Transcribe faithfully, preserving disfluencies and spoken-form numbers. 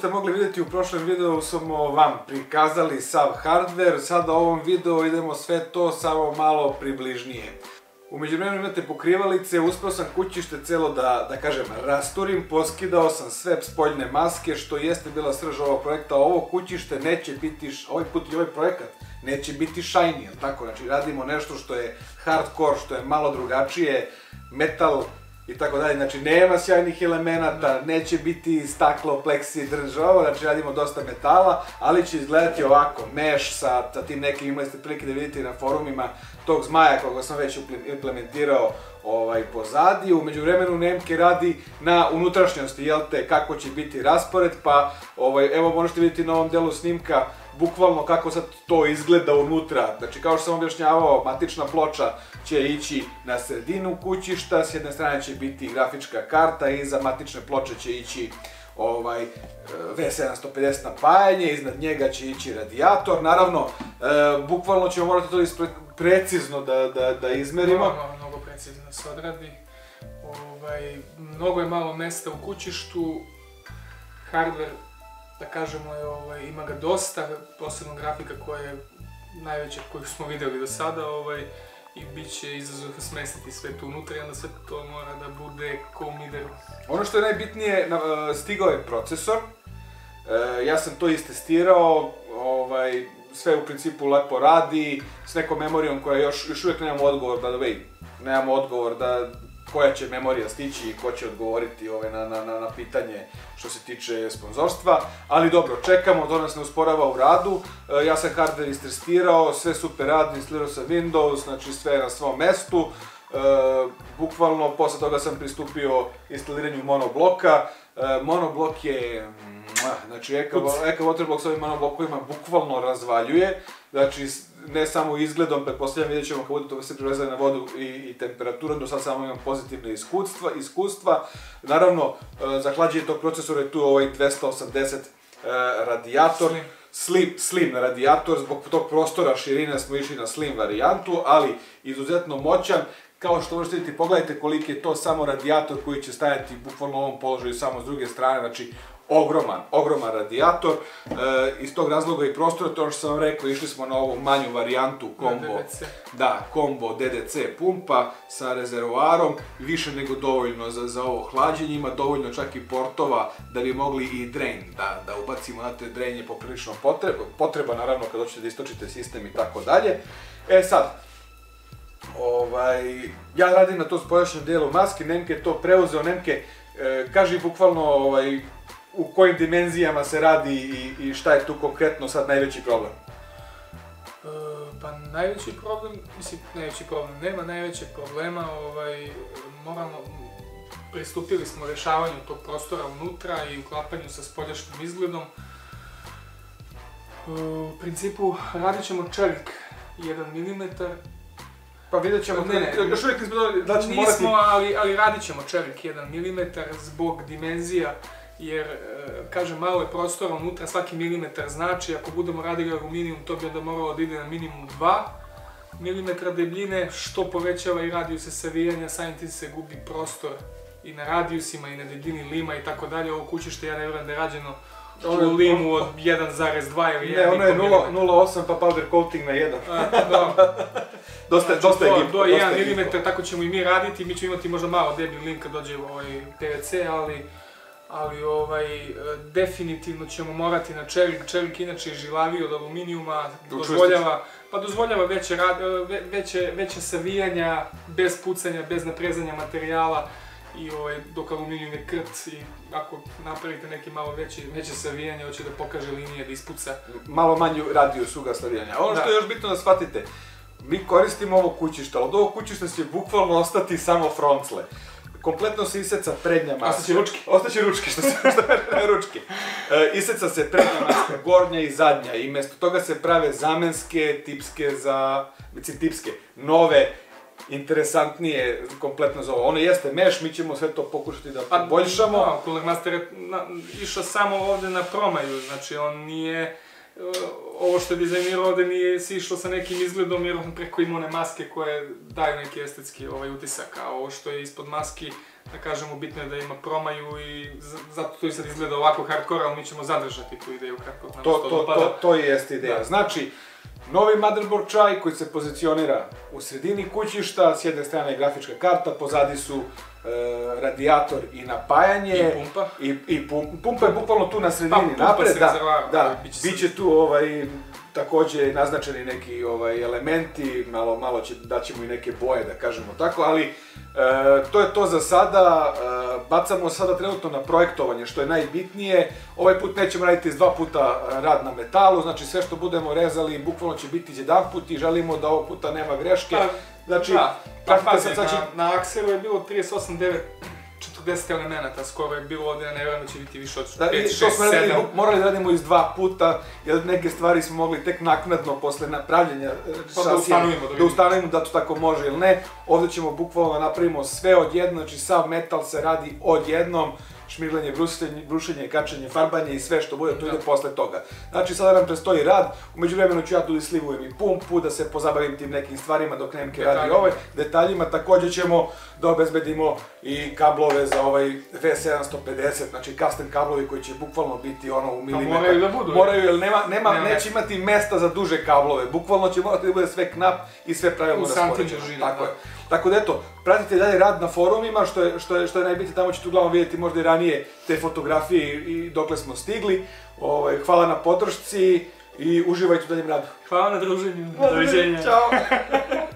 ste mogli vidjeti u prošlom videu, smo vam prikazali sav hardware, sada u ovom videu idemo sve to samo malo približnije. U međuvremenu imate pokrivalice, uspeo sam kućište celo da, da kažem, rasturim, poskidao sam sve spoljne maske, što jeste bila srž ovog projekta. Ovo kućište neće biti, ovaj put i ovaj projekat, neće biti shiny, tako, znači radimo nešto što je hardcore, što je malo drugačije, metal i tako dalje, znači nema sjajnih elemenata, neće biti staklo, pleksi, država, znači radimo dosta metala, ali će izgledati ovako, mesh sa tim nekim, imali ste prilike da vidite na forumima tog zmaja koga sam već implementirao pozadi. U međuvremenu Nemke radi na unutrašnjosti, jel te, kako će biti raspored, pa evo možete vidjeti na ovom delu snimka bukvalno kako sad to izgleda unutra. Znači, kao što sam objašnjavao, matična ploča će ići na sredinu kućišta, s jedne strane će biti grafička karta i iza matične ploče će ići V sedamsto pedeset napajanje, iznad njega će ići radijator. Naravno, bukvalno ćemo morati to precizno da izmerimo. Mnogo precizno se odradi. Mnogo je malo mesta u kućištu, hardware, da kažemo, ima ga dosta, posebno grafika koja je najveća koju smo vidjeli do sada i bit će izazov smestiti sve tu unutra i onda sve to mora da bude ko u mideru. Ono što je najbitnije, stigao je procesor, ja sam to istestirao, sve u principu lepo radi, s nekom memorijom koja još uvijek nemamo odgovor, by the way, nemamo odgovor da koja će memorija stići i ko će odgovoriti na pitanje što se tiče sponzorstva, ali dobro, čekamo, to nas ne usporava u radu. Ja sam hardware istestirao, sve super radi, instalirao sam Windows, znači sve na svom mestu. Bukvalno, posle toga sam pristupio instaliranju monobloka. Monoblok je, znači Ek-waterblok s ovim monoblokovima bukvalno razvaljuje, znači ne samo izgledom, pretpostavljam, vidjet ćemo kako bude to se privezali na vodu i temperaturu, do sad samo imam pozitivne iskustva. Naravno, za hlađenje tog procesora je tu ovaj dvesta osamdeset radijator, slim radijator, zbog tog prostora širine smo išli na slim varijantu, ali izuzetno moćan. Kao što možete vidjeti, pogledajte koliki je to samo radijator koji će stajati bukvalno u ovom položaju samo s druge strane, znači ogroman, ogroman radijator. Iz tog razloga i prostora, to ono što sam vam rekao, išli smo na ovu manju varijantu combo, da, combo D D C pumpa sa rezervoarom, više nego dovoljno za ovo hlađenje, ima dovoljno čak i portova da bi mogli i drain, da ubacimo, znate, drain je poprilično potreba, naravno kad hoćete da istočite sistem i tako dalje. E sad, ja radim na tom spoljašnjem dijelu maske, Nemke je to preuzeo. Nemke, kaži bukvalno u kojim dimenzijama se radi i šta je tu konkretno sad najveći problem? Pa najveći problem, mislim, najveći problem, nema najvećeg problema, moramo, pristupili smo rješavanju tog prostora unutra i uklapanju sa spoljašnjim izgledom. U principu radit ćemo čelik jedan milimetar. Pa vidjet ćemo, još uvijek nismo, ali radit ćemo čelik jedan milimetar zbog dimenzija, jer, kažem, malo je prostora unutra, svaki milimetar znači, ako budemo radili aluminijum, to bi onda moralo da ide na minimum dva milimetra debljine, što povećava i radijuse savijanja, samim tim se gubi prostor i na radijusima i na debljini lima i tako dalje. Ovo kućište, ja ne vjerujem da je rađeno u limu od jedan zarez dva ili jedan i po milimetra. Ne, ono je nula zarez osam pa powder coating na jedan. Dosta je gip. Do jedan milimetar, tako ćemo i mi raditi, mi ćemo imati možda malo deblji lim kad dođe P V C, ali definitivno ćemo morati na čelik. Čelik inače je žilaviji od aluminijuma, pa dozvoljava veće savijanja, bez pucanja, bez naprezanja materijala, i dok aluminijum je krt i ako napravite neke malo veće savijanje, hoće da pokaže linije, da ispuca. Malo manju radijus uga savijanja. Ono što je još bitno da shvatite, mi koristimo ovo kućište, ali od ovog kućišta će bukvalno ostati samo froncle. Kompletno se iseca prednja maska. Ostaće ručke. Ostaće ručke, što se ne ručke. Iseca se prednja maska, gornja i zadnja, i mjesto toga se prave zamenske, tipske za, mislim tipske, nove, interesantnije kompletno za ovo. Ono jeste meš, mi ćemo sve to pokušati da poboljšamo. Da, Cooler Master je išao samo ovdje na promaju, znači on nije, ovo što je dizajnirao ovdje nije si išlo sa nekim izgledom jer on preko ima one maske koje daju neki estetski utisak, a ovo što je ispod maski da kažemo, bitno je da ima promaju i zato to i sad izgleda ovako hardcore, ali mi ćemo zadržati tu ideju kako nam to dopada. To i jeste ideja. Znači, novi motherboard čaj koji se pozicionira u sredini kućišta, s jedne strane je grafička karta, pozadi su radijator i napajanje. I pumpa. I pumpa je bukvalno tu na sredini napred. Da, bit će tu takođe naznačeni neki elementi, malo daćemo i neke boje, da kažemo tako, ali to je to za sada. Bacamo sada trenutno na projektovanje, što je najbitnije. Ovaj put nećemo raditi iz dva puta rad na metalu, znači sve što budemo rezali bukvalno će biti jedan put i želimo da ovog puta nema greške. Znači, na Ek-xresu je bilo trideset osam devet četrdeset elemenata, skoro je bilo ovdje, ne vjerujem da će biti više od pet, šest, sedam. Morali da radimo iz dva puta, jer neke stvari smo mogli tek naknadno posle napravljanja šasija da ustanovimo da to tako može ili ne. Ovdje ćemo bukvalno napravimo sve odjedno, znači sav metal se radi odjednom, šmirglanje, brušenje, kačenje, farbanje i sve što bude, to ide posle toga. Znači sada nam prestoji rad, umeđu vremenu ću ja tu slivujem i pumpu, da se pozabavim tim nekim stvarima dok Nemke radi ovaj, detaljima. Također ćemo da obezbedimo i kablove za ovaj V sedamsto pedeset, znači custom kablovi koji će bukvalno biti ono u milimetar. Moraju da budu. Moraju, jer neće imati mesta za duže kablove, bukvalno će morati da bude sve knap i sve pravilno raspoređeno. Tako je. Tako da eto, pratite dalje rad na forumima, što je najbitnije, tamo ćete uglavnom vidjeti možda i ranije te fotografije i dokle smo stigli. Hvala na podršci i uživajte u daljem radu. Hvala na druženju. Doviđenja. Ćao.